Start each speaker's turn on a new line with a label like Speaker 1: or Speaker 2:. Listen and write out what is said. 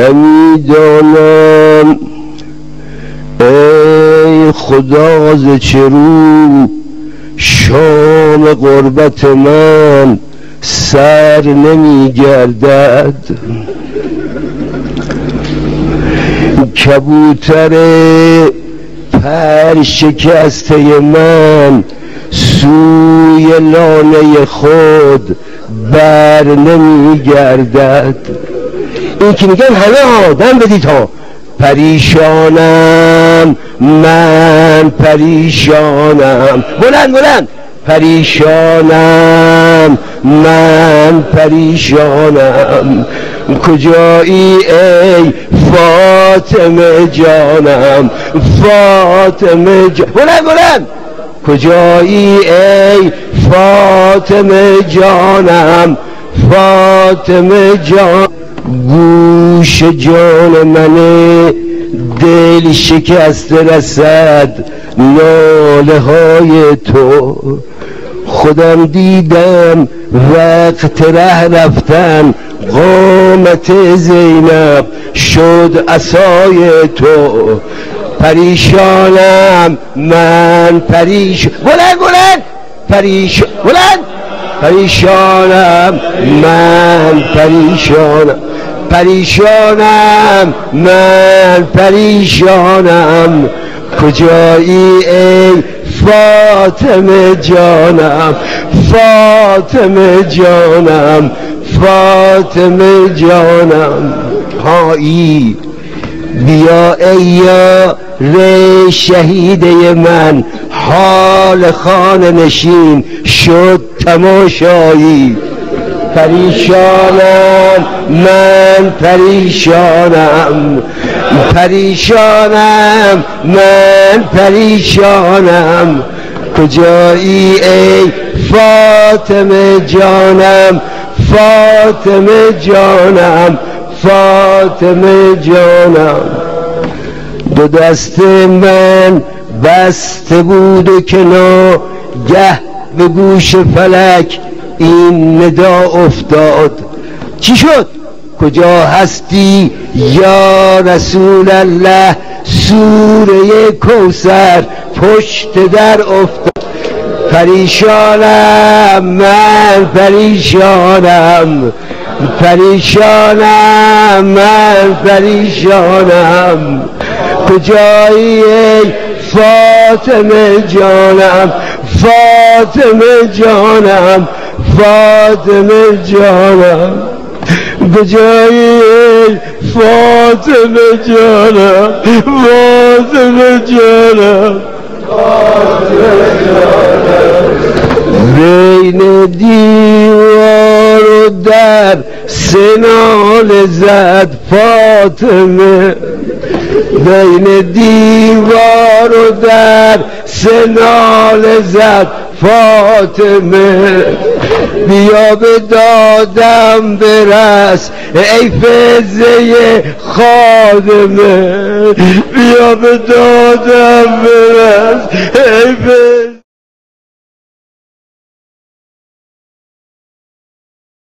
Speaker 1: نمیدانم ای خدا ز چه رو شام غربت من سر نمیگردد. کبوتر پر شکسته من سوی لانه خود بر نمیگردد. این که میگن همه آدم بدید ها. پریشانم من پریشانم، بلند بلند، پریشانم من پریشانم، کجایی ای فاطمه جانم، فاطمه بلند بلند، کجایی ای فاطمه جانم، فاطمه جان. گوش جان منه دل شکسته رسد ناله های تو. خودم دیدم وقت ره رفتن قامت زینب شد عصای تو. پریشانم من بلند بلند، بلند، پریشانم من پریشانم، پریشانم من پریشانم، کجایی ای فاطمه جانم، فاطمه جانم، فاطمه جانم. هایی بیا ای یار شهیده من، حال خانه نشین شد تماشایی. پریشانم من پریشانم، پریشانم من پریشانم، کجایی ای فاطمه جانم، فاطمه جانم، فاطمه جانم. دو دست من بسته بود و کنار گه به گوش فلک این ندا افتاد. چی شد؟ کجا هستی یا رسول الله؟ سوره کوثر پشت در افتاد. پریشانم من پریشانم، پریشانم من پریشانم، کجایی ای فاطمه جانم، فاطمه جانم، فاطمه جانم، کجایی ای فاطمه جانم، فاطمه جانم، فاطمه جانم. بین دیوار و در سنال زد فاطمه، بین دیوار و در سنال زد فاطمه. بیا به دادم برس ای فزه خادمه، بیا به دادم برس ای فزه